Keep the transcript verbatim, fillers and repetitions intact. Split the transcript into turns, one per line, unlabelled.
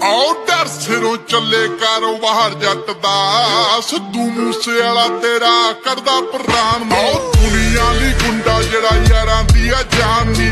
ਆਓ ਡਰ ਸਿਰੋਂ ਚੱਲੇ ਕਾਰੋਬਾਰ ਜੱਟ ਦਾ, ਸਿੱਧੂ ਮੂਸੇ ਵਾਲਾ ਤੇਰਾ ਕਰਦਾ ਪ੍ਰਾਣ। ਆਓ ਦੁਨੀਆ ਲਈ ਗੁੰਡਾ ਜਿਹੜਾ ਯਾਰਾਂ ਦੀ ਆ ਜਾਨ ਨੀ